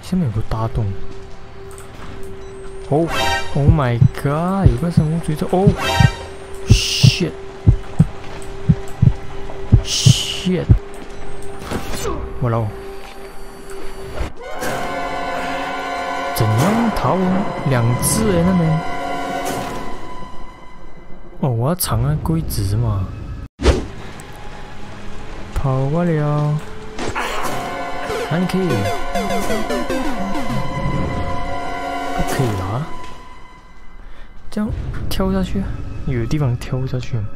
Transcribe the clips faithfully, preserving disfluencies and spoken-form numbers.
下面有个大洞。哦 ，Oh my God， 有个生物追着。哦 ，shit，shit， 哇喽！怎样逃？两只哎，那边。哦，我要藏在柜子嘛。跑过了。哪里可以？不可以啦。这样跳下去，有地方跳下去。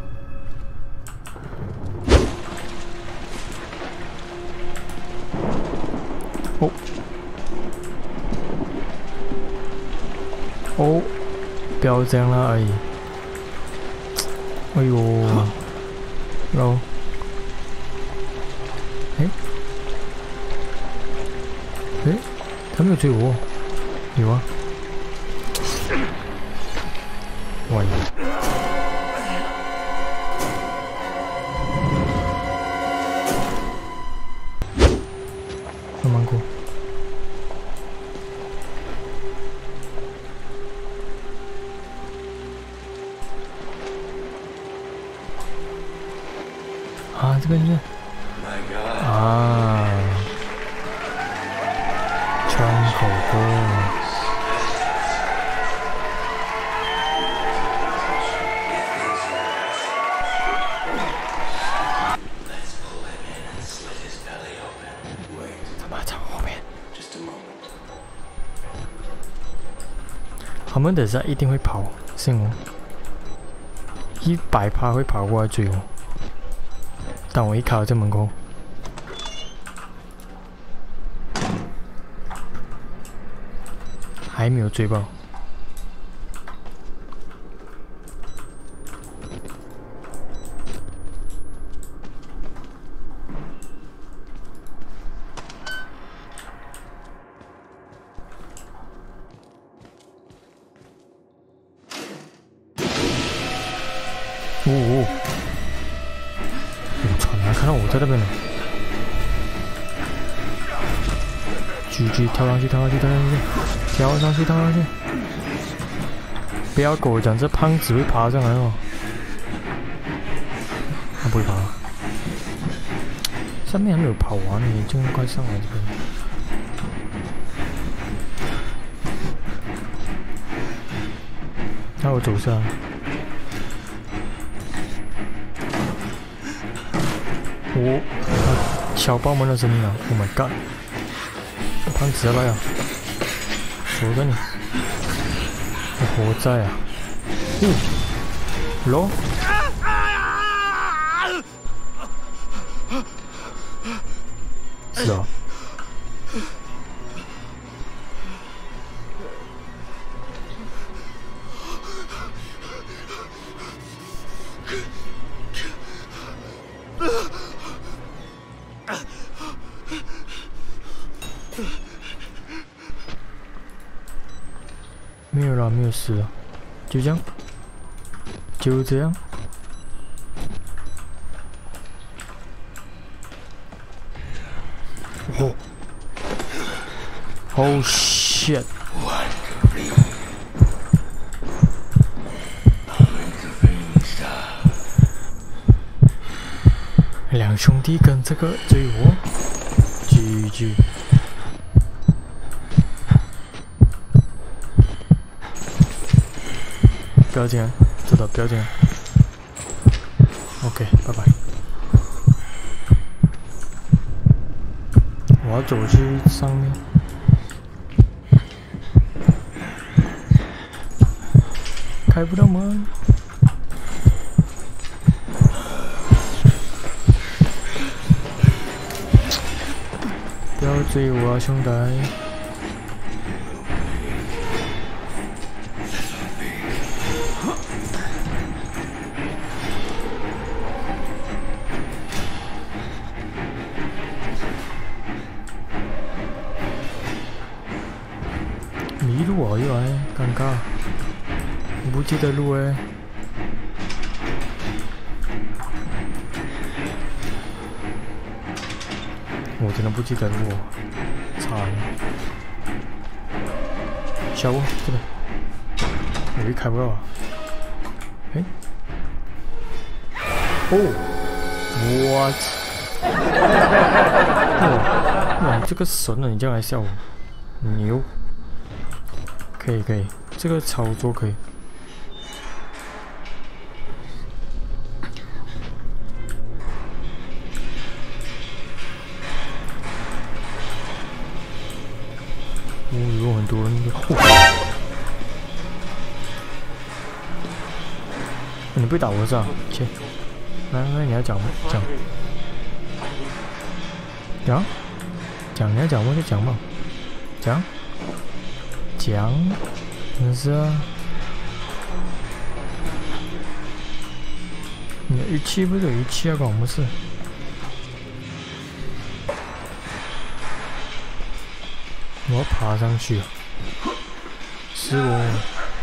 哦。哦，不要这样啦，而已。哎呦，然后，哎，哎，他没有追我，有啊，完了，慢慢过。啊，这边是啊，窗口锅。他妈在后面。他们等下一定会跑，信我，一百趴会跑过来追我。但我一卡在门口，还没有追爆。哦哦！我操！你还看到我在那边呢！G G， 跳上去，跳上去，跳上去，跳上去，跳上去！不要跟我讲这胖子会爬上来哦。他不会爬。上面还没有跑完，你就快上来这边。那我走下。哦，敲爆门的声音啊 ！Oh my god！ 胖子来啊！守着你，我活在啊！哦，喽！是啊。没有啦，没有事了，就这样，就这样。哦 ，Oh shit！ 两兄弟跟这个追我 ，G G。不要进来，知道不要进来。OK， 拜拜。我要走去上面。开不到门。不要追我啊，兄弟！迷路啊，又来，尴尬，我不记得路哎。我真的不记得路，惨。 小屋这边，我一开不到啊。哎，哦 ，what？ 哇哇，这个神啊！你这样来笑我，牛！可以可以，这个操作可以。哦，有很多人的。哦 你不会打我是吧？切，来来，你要讲吗？讲，讲，讲，你要讲我就讲嘛，讲，讲，真是啊！你的语气不是有语气啊，关我们事。我要爬上去啊！是我。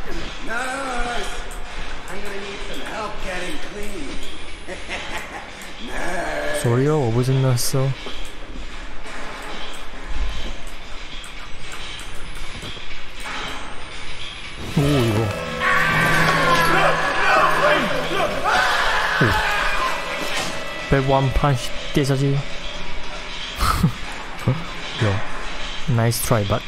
Sorry 哦，我不是 nurse 哦。哦哟！哦，被 one punch 跌下去。有 ，nice try but。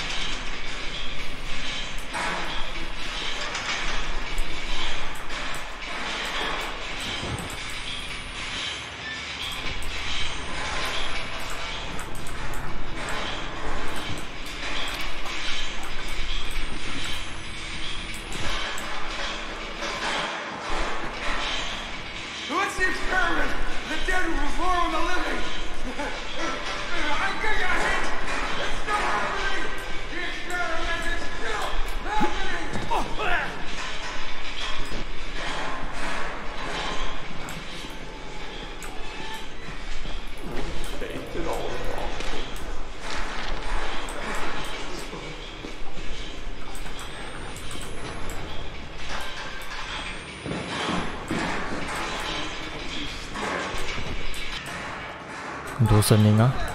很多声音啊！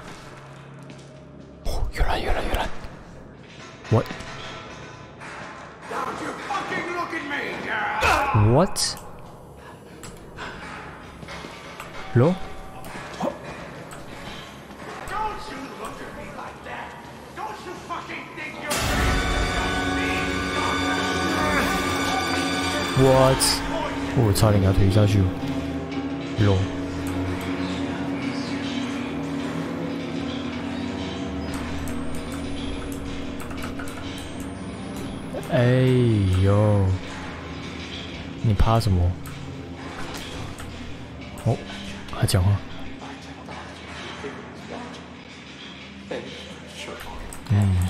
哦，越来越来越来。What? What? Hello? What? 我差点给他推下去了。Hello? 哎呦，你怕什么？哦，还讲话。嗯，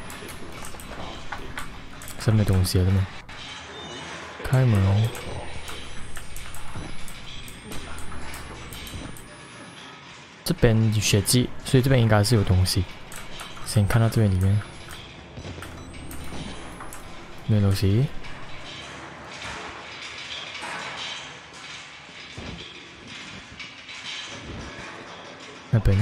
这没东西了吗？开门哦。这边血迹，所以这边应该是有东西。先看到这边里面。 没有东西。那边，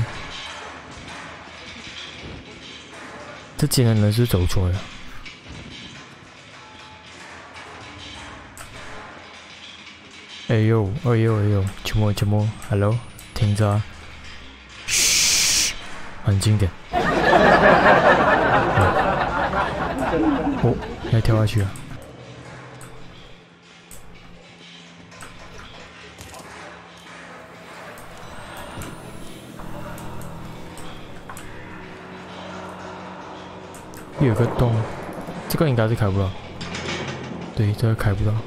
这间的人是走错了。哎呦，哎呦，哎呦，沉默，沉默 ，Hello， 听着、啊，嘘，安静点。哦。 要跳下去啊！有个洞，这个应该是开不到。对，这个开不到。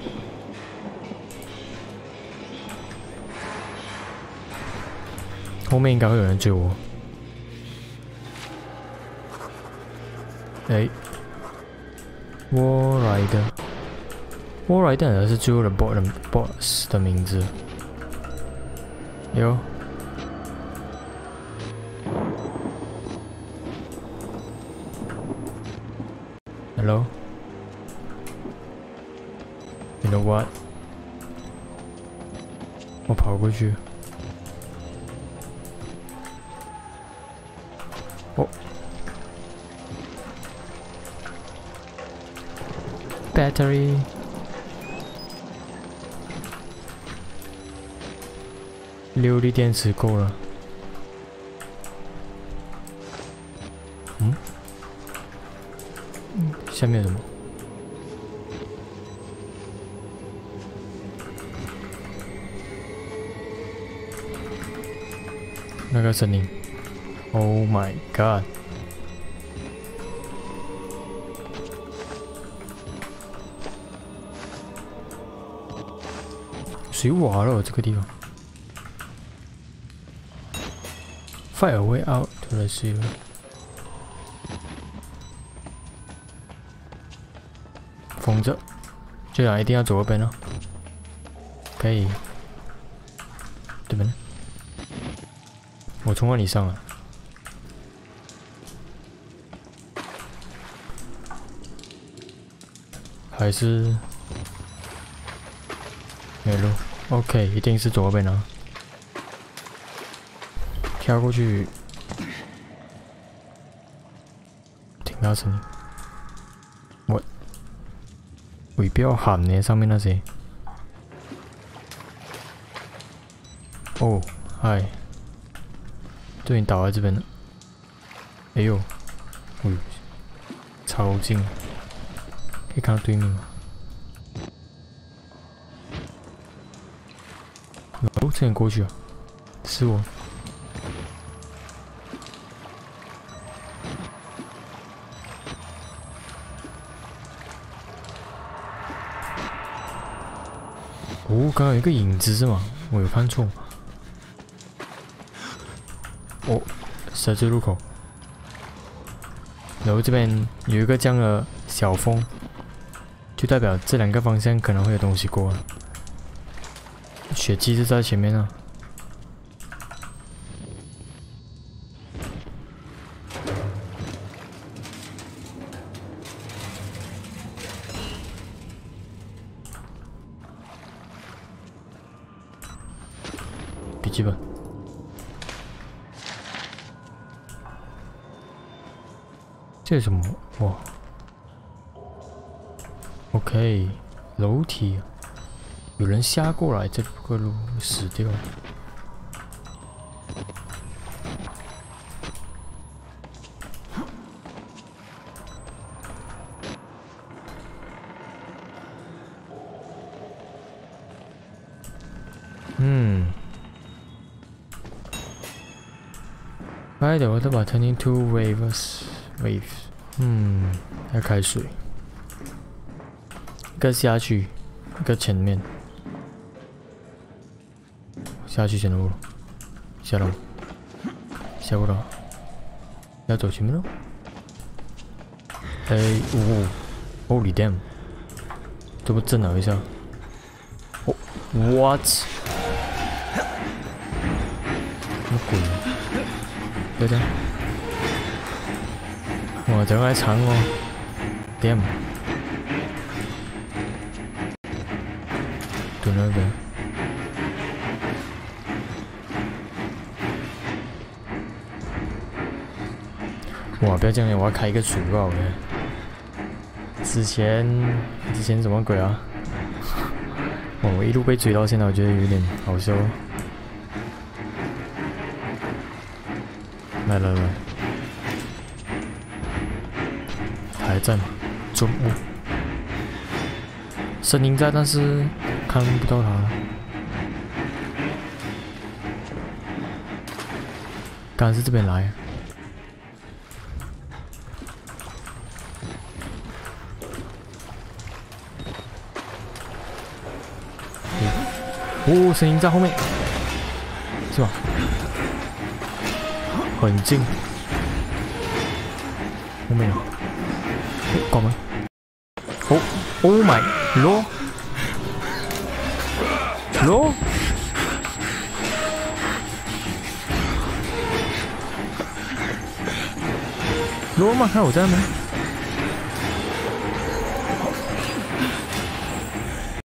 后面应该会有人追我。哎。 War Rider，War Rider 好像是最后的 boss 的 boss 的名字。有。Hello。You know what？ 我跑过去。哦。 battery。六粒电池够了。嗯？嗯，下面有什么？那个声音 ，Oh my god！ 水瓦了这个地方。Fire way out to the sea。封着，这样一定要左边哦。可以，对边呢？我从哪里上啊？还是没路 ？OK， 一定是左边啊。跳过去，听到声音。我，喂，不要喊呢，上面那些。哦，嗨。对你倒在这边了，哎呦，哎呦，超近，可以看到对面吗？哦，这样过去啊，是我。哦，刚刚有一个影子是吗？我有看错吗？哦，十字路口，然后这边有一个这样的小缝，就代表这两个方向可能会有东西过啊。血迹是在前面啊。笔记本。这是什么？哇 ！OK， 楼梯，有人下过来，这个路死掉了。嗯。By the water by turning two waves. Wave， 嗯，要开水，一个下去，一个前面，下去前路，下楼，下不了，要走前面喽。哎，呜 ，Holy damn， 这不震了一下？哦 ，What？ 什么鬼？对的。哇，这个还长哦 ，damn， 蹲那边，哇，不要这样，我要开一个水报的。之前之前什么鬼啊？哇，我一路被追到现在，我觉得有点好笑。来来来。还在吗？中午，声音在，但是看不到他。刚是这边来。哦，声音在后面，是吧？很近，后面有。关门。哦 ，Oh my lord， lord， lord 吗？看我在吗？